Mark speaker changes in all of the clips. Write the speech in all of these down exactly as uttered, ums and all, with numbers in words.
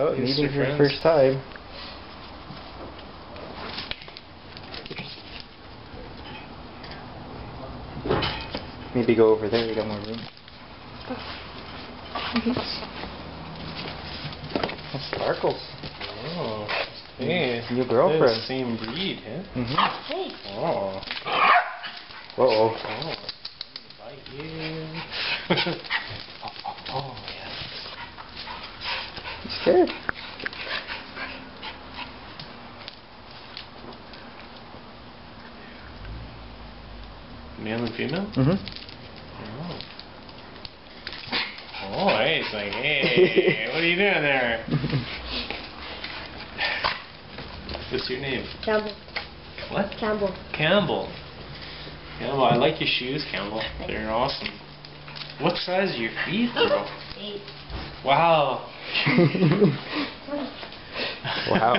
Speaker 1: about
Speaker 2: Here's
Speaker 1: meeting
Speaker 2: your
Speaker 1: for the
Speaker 2: friends.
Speaker 1: first time. Maybe go over there, we got more room. That sparkles.
Speaker 2: Oh, hey.
Speaker 1: Your girlfriend.
Speaker 2: They're the same breed, huh?
Speaker 1: Mm-hmm.
Speaker 3: Hey.
Speaker 2: Oh.
Speaker 1: Uh-oh.
Speaker 2: Oh. Bite you. oh, oh, oh, yes.
Speaker 1: You scared?
Speaker 2: Male and female?
Speaker 1: Mm-hmm.
Speaker 2: Oh. Oh, hey, it's like, hey, what are you doing there? What's your name?
Speaker 3: Campbell.
Speaker 2: What?
Speaker 3: Campbell.
Speaker 2: Campbell. Campbell, I like your shoes, Campbell. They're awesome. What size are your feet, bro?
Speaker 3: Eight.
Speaker 2: Wow.
Speaker 1: Wow.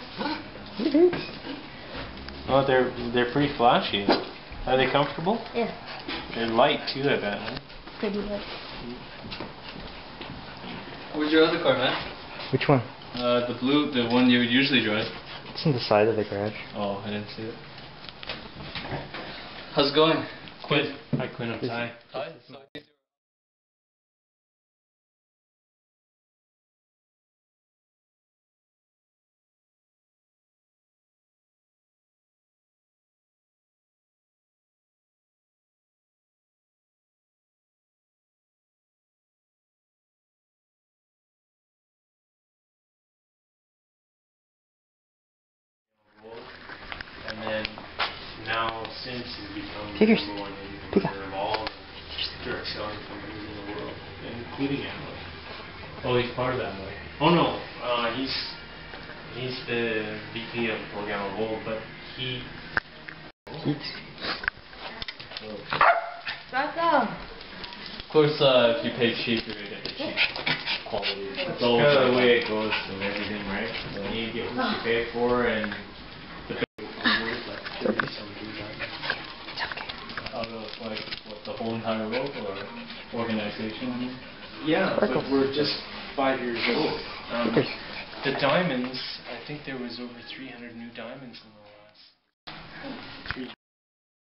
Speaker 2: Oh, they're they're pretty flashy. Are they comfortable?
Speaker 3: Yeah.
Speaker 2: They're light too, I bet. Huh?
Speaker 3: Pretty good.
Speaker 4: Where's your other car, man?
Speaker 1: Which one?
Speaker 4: Uh, the blue, the one you would usually drive.
Speaker 1: It's on the side of the garage.
Speaker 4: Oh, I didn't see it. How's it going?
Speaker 2: Quinn. Hi, Quinn. I'm Ty.
Speaker 4: Hi.
Speaker 2: And then now, since it's become
Speaker 1: Figures.
Speaker 2: the number one
Speaker 1: Pika.
Speaker 2: innovator of all the direct selling companies in the world, including Amway. Oh, he's part of Amway. Oh no, uh, he's he's the V P of Organo Gold, but he.
Speaker 3: Back up.
Speaker 4: Of course, uh, if you pay cheap, you're gonna get the cheap quality.
Speaker 2: It's kind of the way it goes in everything, right? Yeah. You get what you pay for, and the
Speaker 4: Out of like what, the whole entire world or organization?
Speaker 2: yeah, but we're just five years old. Um,
Speaker 1: Figures.
Speaker 2: the diamonds, I think there was over three hundred new diamonds in the last.